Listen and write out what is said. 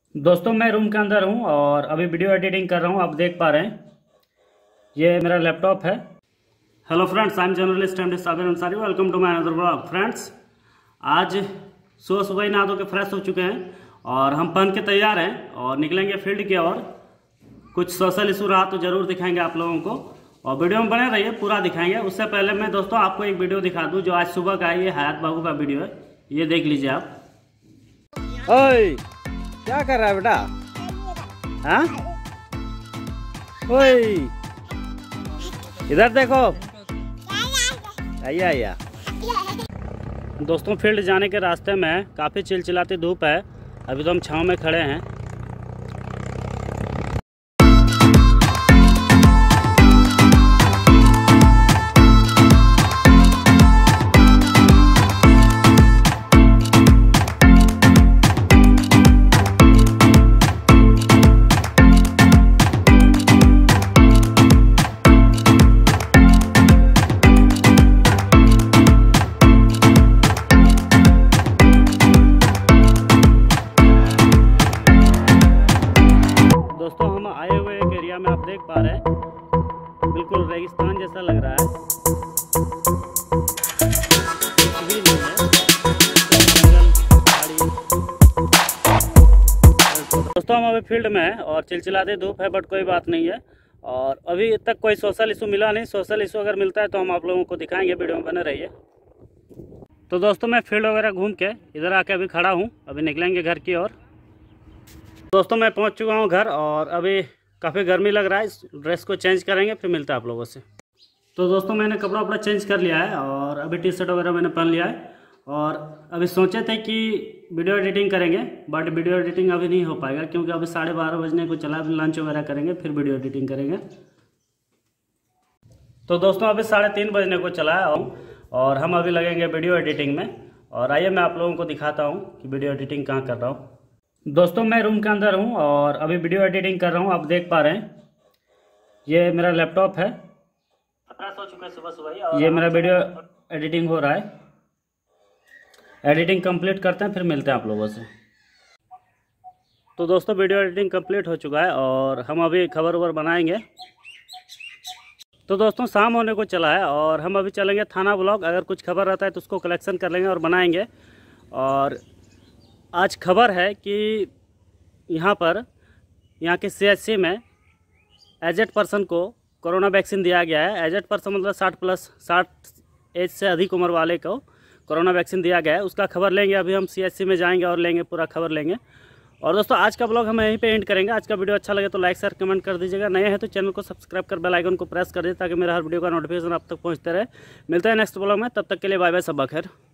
दोस्तों मैं रूम के अंदर हूं और अभी वीडियो एडिटिंग कर रहा हूं। आप देख पा रहे हैं ये मेरा लैपटॉप है। Hello friends, I am journalist M D Sabir Ansari. Welcome to my another blog. Friends, आज सुबह सुबह ही नहा धो के फ्रेश हो चुके हैं और हम पहन के तैयार हैं और निकलेंगे फील्ड की ओर। कुछ सोशल इशू रहा तो जरूर दिखाएंगे आप लोगों को और वीडियो में बने रहिए, पूरा दिखाएंगे। उससे पहले मैं दोस्तों आपको एक वीडियो दिखा दूं जो आज सुबह का है। ये हयात बाबू का वीडियो है, ये देख लीजिए आप। ओए, क्या कर रहा है बेटा? हाँ, ओए इधर देखो। आइए आइए। दोस्तों, फील्ड जाने के रास्ते में काफ़ी चिलचिलाती धूप है। अभी तो हम छांव में खड़े हैं। दोस्तों, हम आए हुए एक एरिया में आप देख पा रहे हैं, बिल्कुल रेगिस्तान जैसा लग रहा है। दोस्तों, हम अभी फील्ड में हैं और चिलचिलाती धूप है, बट कोई बात नहीं है। और अभी तक कोई सोशल इशू मिला नहीं। सोशल इशू अगर मिलता है तो हम आप लोगों को दिखाएंगे, वीडियो में बने रहिए। तो दोस्तों, मैं फील्ड वगैरह घूम के इधर आके अभी खड़ा हूँ। अभी निकलेंगे घर की ओर। दोस्तों, मैं पहुंच चुका हूं घर और अभी काफ़ी गर्मी लग रहा है। इस ड्रेस को चेंज करेंगे, फिर मिलता है आप लोगों से। तो दोस्तों, मैंने कपड़ा वपड़ा चेंज कर लिया है और अभी टी शर्ट वगैरह मैंने पहन लिया है। और अभी सोचे थे कि वीडियो एडिटिंग करेंगे, बट वीडियो एडिटिंग अभी नहीं हो पाएगा क्योंकि अभी 12:30 बजने को चला। अभी लंच वगैरह करेंगे, फिर वीडियो एडिटिंग करेंगे। तो दोस्तों, अभी 3:30 बजने को चला है और हम अभी लगेंगे वीडियो एडिटिंग में। और आइए मैं आप लोगों को दिखाता हूँ कि वीडियो एडिटिंग कहाँ कर रहा हूँ। दोस्तों, मैं रूम के अंदर हूं और अभी वीडियो एडिटिंग कर रहा हूं। आप देख पा रहे हैं ये मेरा लैपटॉप है। हो चुका है सुबह सुबह ही। ये मेरा वीडियो एडिटिंग हो रहा है। एडिटिंग कंप्लीट करते हैं, फिर मिलते हैं आप लोगों से। तो दोस्तों, वीडियो एडिटिंग कंप्लीट हो चुका है और हम अभी खबर वबर बनाएंगे। तो दोस्तों, शाम होने को चला है और हम अभी चलेंगे थाना ब्लॉक। अगर कुछ खबर रहता है तो उसको कलेक्शन कर लेंगे और बनाएंगे। और आज खबर है कि यहाँ के CHC में एजेड पर्सन को कोरोना वैक्सीन दिया गया है। एजेड पर्सन मतलब 60 एज से अधिक उम्र वाले को कोरोना वैक्सीन दिया गया है। उसका खबर लेंगे। अभी हम CHC में जाएंगे और लेंगे, पूरा खबर लेंगे। और दोस्तों, आज का ब्लॉग हम यहीं पे एंड करेंगे। आज का वीडियो अच्छा लगे तो लाइक शेयर कमेंट कर दीजिएगा। नए हैं तो चैनल को सब्सक्राइब कर बेल आइकन को प्रेस कर दीजिए ताकि मेरा हर वीडियो का नोटिफिकेशन आप तक पहुँचते रहे। मिलते हैं नेक्स्ट ब्लॉग में, तब तक के लिए बाय बाय, सब खैर।